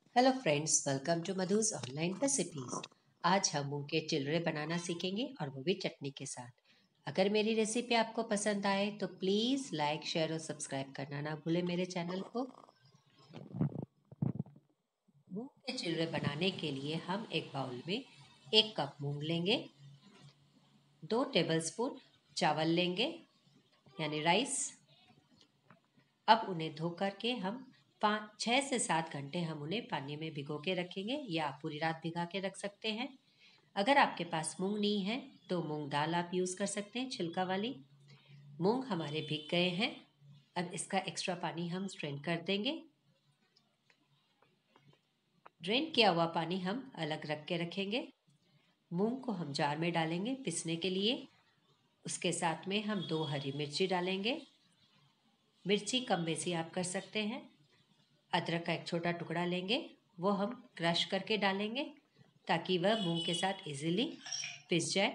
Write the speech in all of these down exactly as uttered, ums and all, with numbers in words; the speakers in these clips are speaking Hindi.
Hello friends, welcome to Madhu's online recipes. आज हम मूंग के चिलरे बनाना सीखेंगे और वो भी चटनी के साथ। अगर मेरी रेसिपी आपको पसंद आए तो प्लीज़ लाइक, शेयर और सब्सक्राइब करना ना भूलें मेरे चैनल को। मूंग के चिलरे बनाने के लिए हम एक बाउल में एक कप मूंग लेंगे, दो टेबलस्पून चावल लेंगे यानी राइस। अब उन्हें धो करके हम पाँच छः से सात घंटे हम उन्हें पानी में भिगो के रखेंगे या आप पूरी रात भिगा के रख सकते हैं। अगर आपके पास मूंग नहीं है तो मूंग दाल आप यूज़ कर सकते हैं, छिलका वाली। मूंग हमारे भीग गए हैं। अब इसका एक्स्ट्रा पानी हम स्ट्रेन कर देंगे। ड्रेन किया हुआ पानी हम अलग रख के रखेंगे। मूंग को हम जार में डालेंगे पीसने के लिए। उसके साथ में हम दो हरी मिर्ची डालेंगे। मिर्ची कम बेसी आप कर सकते हैं। अदरक का एक छोटा टुकड़ा लेंगे, वो हम क्रश करके डालेंगे ताकि वह मूंग के साथ इजीली पिस जाए।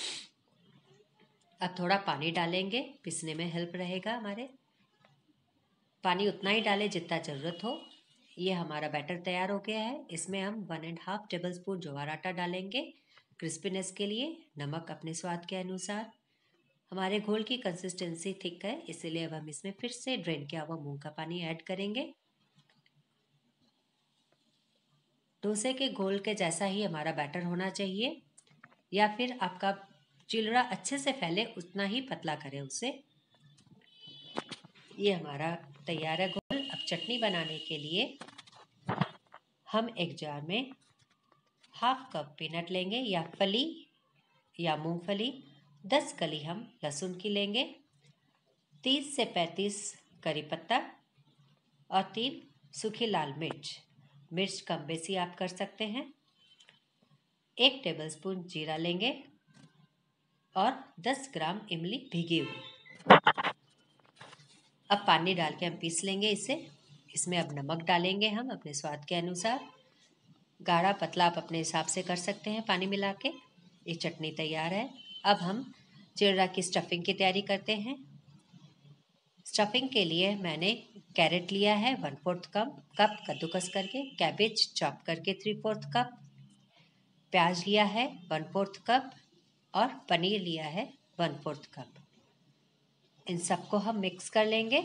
अब थोड़ा पानी डालेंगे, पिसने में हेल्प रहेगा हमारे। पानी उतना ही डालें जितना ज़रूरत हो। ये हमारा बैटर तैयार हो गया है। इसमें हम one and half tablespoon ज्वार आटा डालेंगे क्रिस्पीनेस के लिए। नमक अपने स्वाद के अनुसार। हमारे घोल की कंसिस्टेंसी थिक है, इसीलिए अब हम इसमें फिर से ड्रेन किया हुआ मूंग का पानी ऐड करेंगे। डोसे के घोल के जैसा ही हमारा बैटर होना चाहिए, या फिर आपका चिलरा अच्छे से फैले उतना ही पतला करें उसे। ये हमारा तैयार है घोल। अब चटनी बनाने के लिए हम एक जार में हाफ कप पीनट लेंगे या फली या मूंगफली। दस कली हम लहसुन की लेंगे, तीस से पैंतीस करी पत्ता और तीन सूखी लाल मिर्च। मिर्च कम बेसी आप कर सकते हैं। एक टेबलस्पून जीरा लेंगे और दस ग्राम इमली भीगी हुई। अब पानी डाल के हम पीस लेंगे इसे। इसमें अब नमक डालेंगे हम अपने स्वाद के अनुसार। गाढ़ा पतला आप अपने हिसाब से कर सकते हैं पानी मिला के। ये चटनी तैयार है। अब हम चिलरा की स्टफिंग की तैयारी करते हैं। स्टफिंग के लिए मैंने कैरेट लिया है वन फोर्थ कप कप कद्दूकस करके, कैबेज चॉप करके थ्री फोर्थ कप, प्याज लिया है वन फोर्थ कप और पनीर लिया है वन फोर्थ कप। इन सबको हम मिक्स कर लेंगे।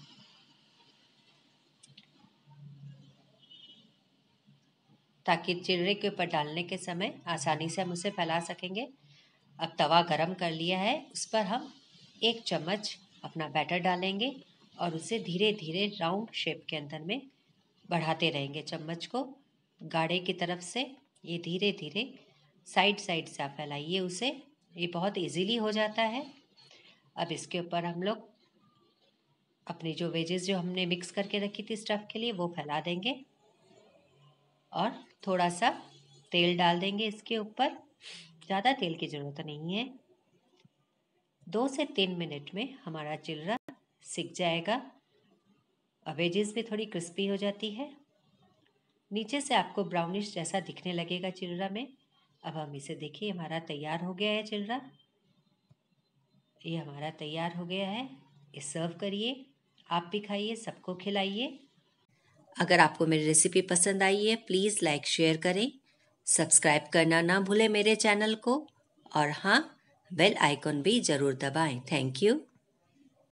ताकि चिलरे के ऊपर डालने के समय आसानी से हम उसे फैला सकेंगे। अब तवा गरम कर लिया है, उस पर हम एक चम्मच अपना बैटर डालेंगे और उसे धीरे धीरे राउंड शेप के अंदर में बढ़ाते रहेंगे चम्मच को गाढ़े की तरफ से। ये धीरे धीरे साइड साइड से आप फैलाइए उसे। ये बहुत इजीली हो जाता है। अब इसके ऊपर हम लोग अपनी जो वेजेस जो हमने मिक्स करके रखी थी स्टफ़ के लिए वो फैला देंगे और थोड़ा सा तेल डाल देंगे इसके ऊपर। ज़्यादा तेल की ज़रूरत नहीं है। दो से तीन मिनट में हमारा चिलरा सिक जाएगा और वेजेस भी थोड़ी क्रिस्पी हो जाती है। नीचे से आपको ब्राउनिश जैसा दिखने लगेगा चिलरा में। अब हम इसे देखिए, हमारा तैयार हो गया है चिलरा। ये हमारा तैयार हो गया है। इसे सर्व करिए, आप भी खाइए, सबको खिलाइए। अगर आपको मेरी रेसिपी पसंद आई है प्लीज़ लाइक शेयर करें, सब्सक्राइब करना ना भूलें मेरे चैनल को, और हाँ, बेल आइकॉन भी ज़रूर दबाएं। Thank you.